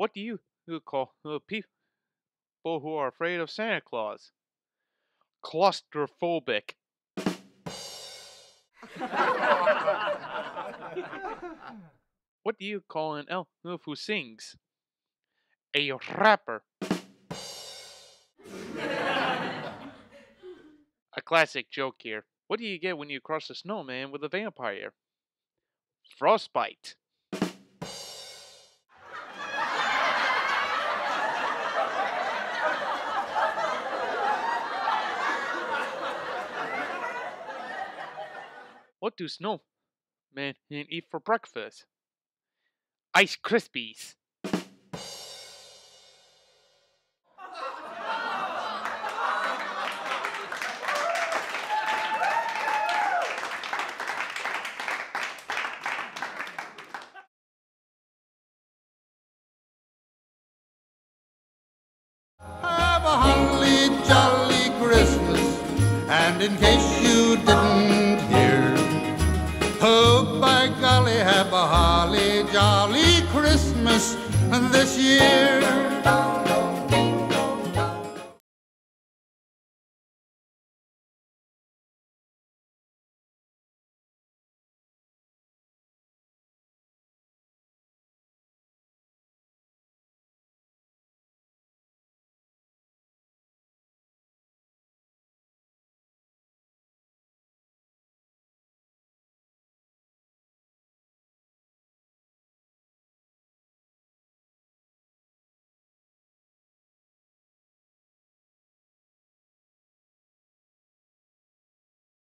What do you call people who are afraid of Santa Claus? Claustrophobic. What do you call an elf who sings? A rapper. A classic joke here. What do you get when you cross a snowman with a vampire? Frostbite. What do snowmen eat for breakfast? Ice Krispies. Have a holly jolly Christmas, and in case you didn't hear, oh by golly, have a holly jolly Christmas this year.